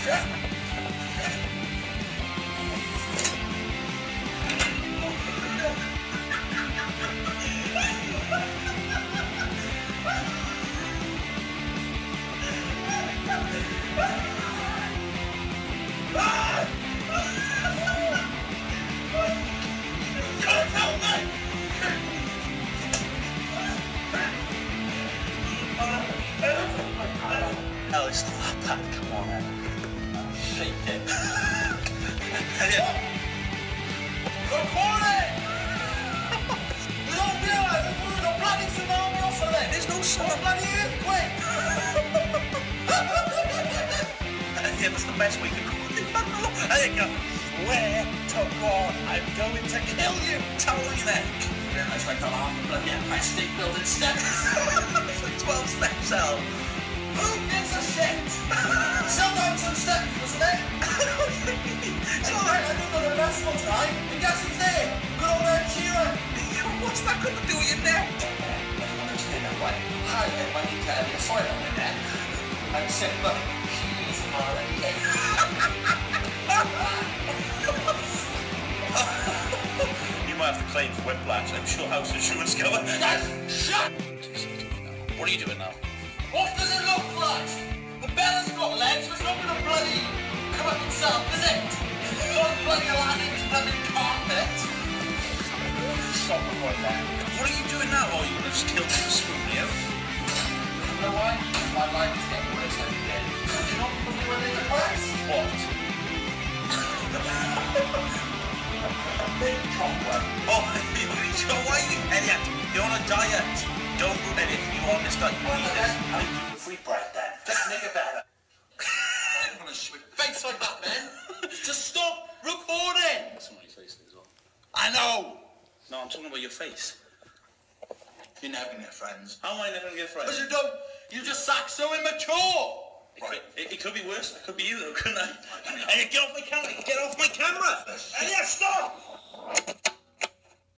No, it's not that bad, come on. Shake it. Good morning! We don't realise that we're in a bloody tsunami or something. There's no sun. A bloody earthquake. Yeah, that's the best way to call it. There you go. Swear to God, I'm going to kill you. Tell me that. It's like the half of bloody Empire State Building steps. It's like 12 steps out. Who gives a shit? Sometimes some steps, wasn't it? It's alright, I don't know the best one time. And guess who's there? Good old Ed Sheeran. What's that got to do with your neck? Hi, I need to have your soil on my neck. I'm sick, look, she's already in. You might have to claim for whiplash. I'm sure house insurance cover. Guys, shut! What are you doing now? What does it look like? The bella's got legs, but it's not going to bloody come up itself, is it? It's not bloody Aladdin's bloody carpet. Stop it right there. What are you doing now? Oh, you're going to just kill me with a spoon, you? You know why? My life is getting worse every day. So do you not put me when they're depressed? What? Big chocolate. Oh, why are you, Elliot? You're on a diet. Don't do anything you want this diet. You need this. I'll give you free bread then. Just make it better. I'm gonna shoot your face like that, man. Just stop recording. That's not your face as well. I know. No, I'm talking about your face. You're never gonna get friends. How am I never gonna get friends? Because you don't. You just act so immature. It could be worse. It could be you though, couldn't I? Elliot, get off my camera. Get off my camera. Elliot, stop.